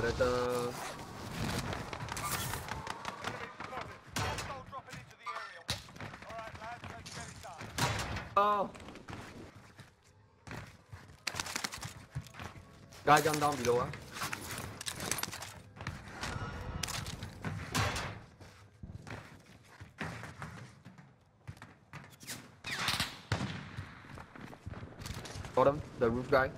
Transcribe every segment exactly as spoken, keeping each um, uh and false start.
there's a... Oh! Guy jump down below, huh? Bottom, the roof guy.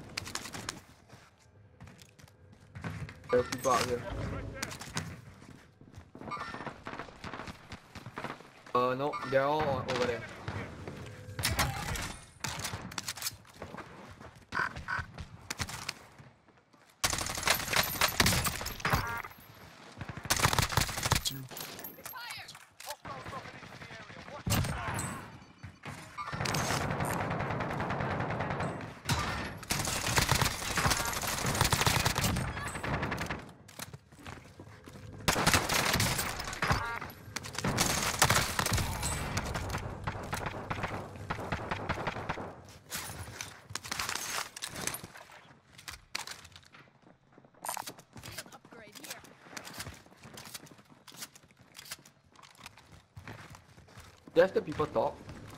There are people out here. Uh, no, they're all over there. That's the people talk.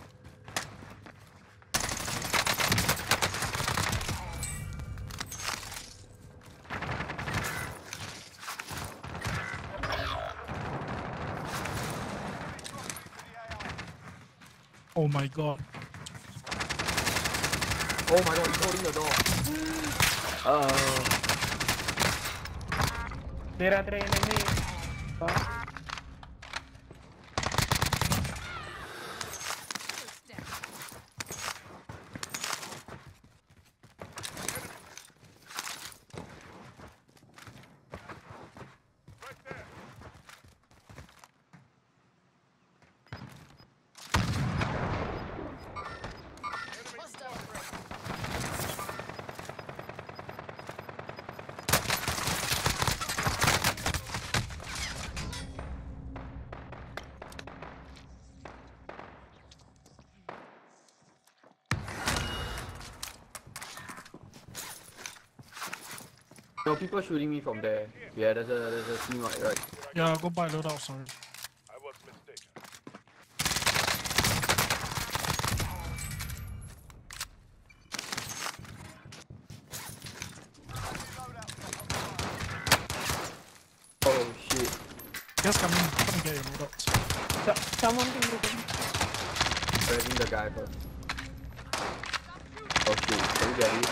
Oh my god. Oh my god, he's holding the door. Uh. Tira three enemy. Oh. No, people shooting me from there. Yeah, there's a there's a team right, right. Yeah, go buy loadout, sorry. I was mistaken. Oh shit. Yes, come in. Come get your loadouts. So, someone can move in. Grabbing the guy first. Oh shit, can you get it?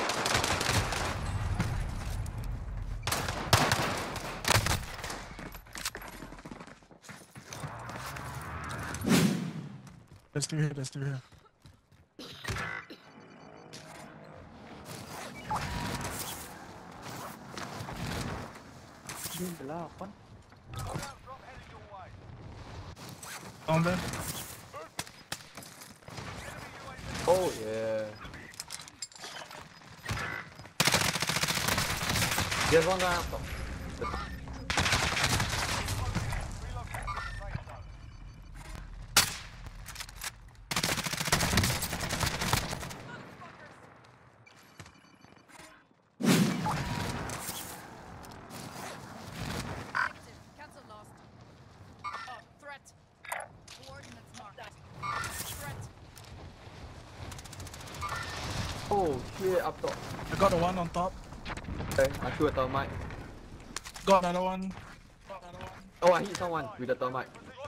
Let's do here, let's do here. Down there. Oh yeah. There's one guy up top. Oh shit, up top. I got the one on top. Okay, I shoot a thermite. Got another one. Got another one. Oh, I hit someone with the thermite.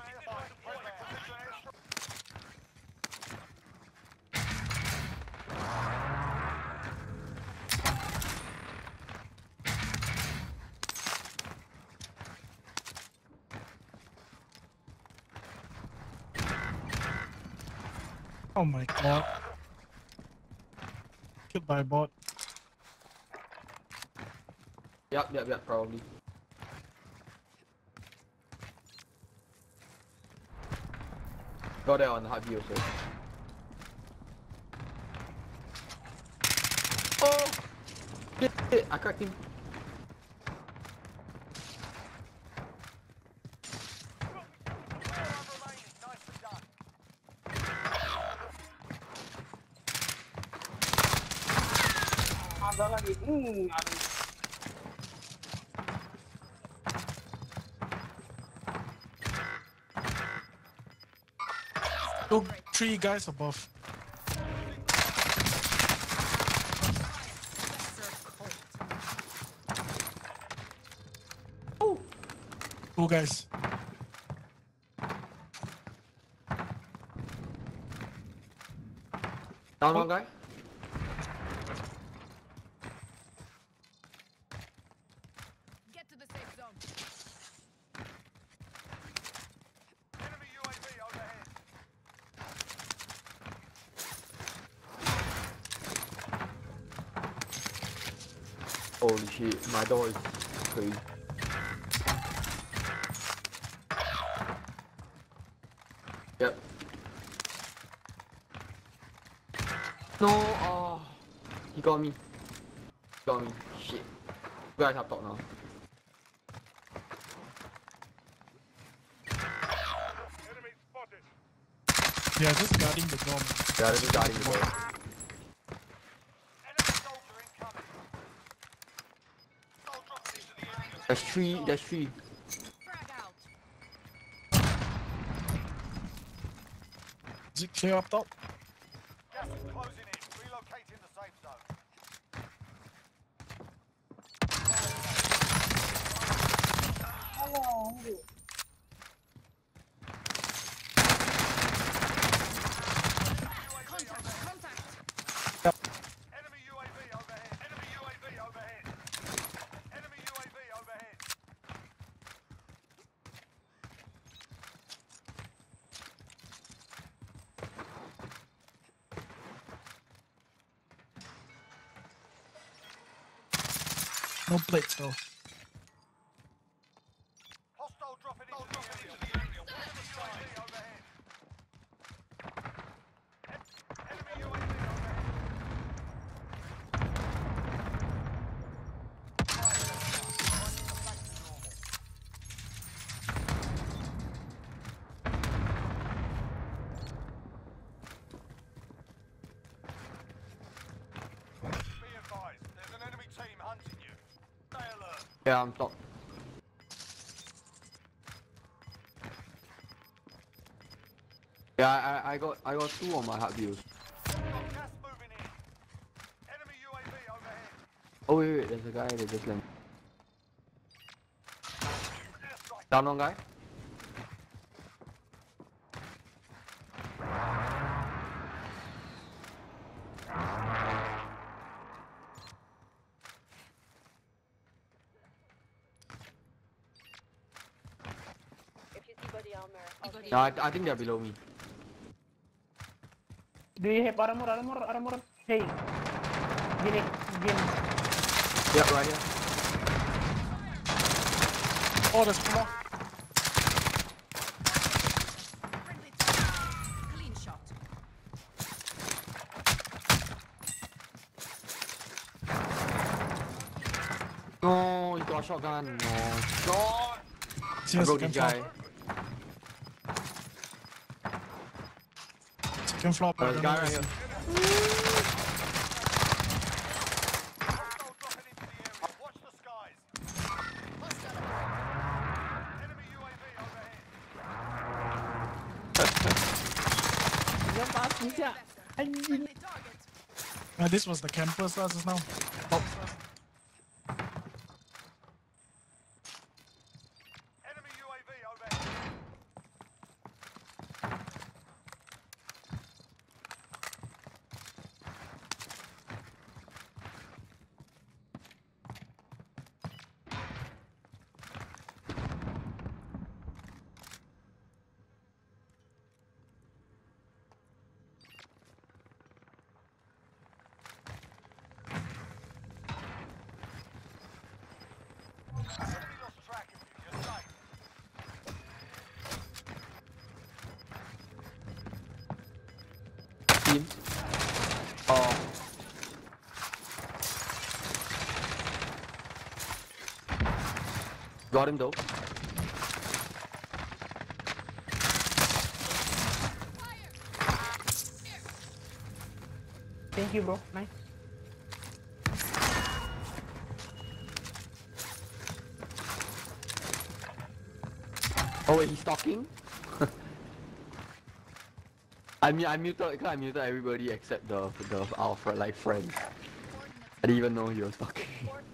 Oh my god. Killed by a bot. Yep, yep, yep, probably. Got that on the hard view also. Oh! Shit, shit, I cracked him. Ada lagi. Hmm, aduh. Two, three guys above. Two guys. Down one guy. Get to the safe zone. Enemy U A V overhead. Holy shit, my door is crazy. Yep. No, oh, he got me. He got me. Shit. You guys up top now. Enemy spotted. Yeah, just guarding the door. Yeah, this is guarding the door. Enemy soldier incoming. Soldier into the area. There's three, there's three. Frag out. Is it clear up top? Gas is closing in. Relocating the safe zone. Contact. Contact. Enemy U A V overhead. Enemy U A V overhead. Enemy U A V overhead. No plates though. Hostile dropping into the area. Enemy U A V overhead. En- Enemy U A V overhead. Be advised, there's an enemy team hunting you. Stay alert. Yeah, I'm top. Yeah, I, I got I got two on my hard views. Got gas moving in. Enemy U A V overhead. Oh wait, wait, there's a guy that just landed. Airstrike. Down one guy. If you see body armor, I'll Body take No, I, it. I think they're below me. Do you have armor, armor, armor? Hey. Gini, gin. Yeah, right here. Oh, there's more. Friendly target. Clean shot. No, he got a shotgun. No. No. See I a broke second this guy. floor. Second floor. but I There's a don't guy know right where here. Hostile dropping into the area. Watch the skies. Enemy U A V overhead. Yang pas bisa. Anjing. Friendly target. Uh, this was the campus uh, just now. Oh, Enemy U A V overhead. Enemy lost track of you. You're safe. Team. Oh. Got him though. Thank you, bro. Nice. Oh wait, he's talking? I mean, I muted, cause I muted everybody except the the our fr- like friends. I didn't even know he was talking.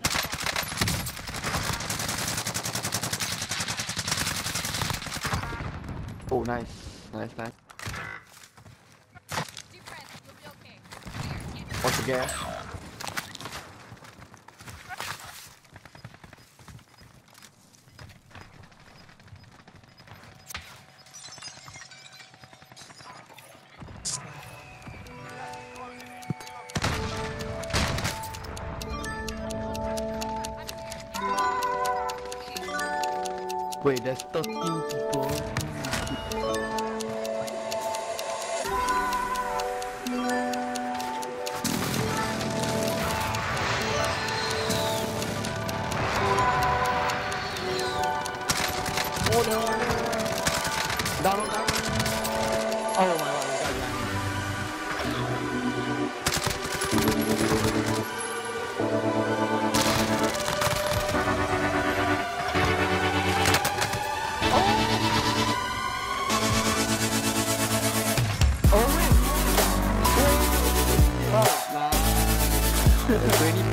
Oh, nice, nice, nice. Deep breath. You'll be okay. Once again. Wait, there's thirteen people. Oh no! Down, down! Oh my god, we got behind. Oh wait! Oh, nah. twenty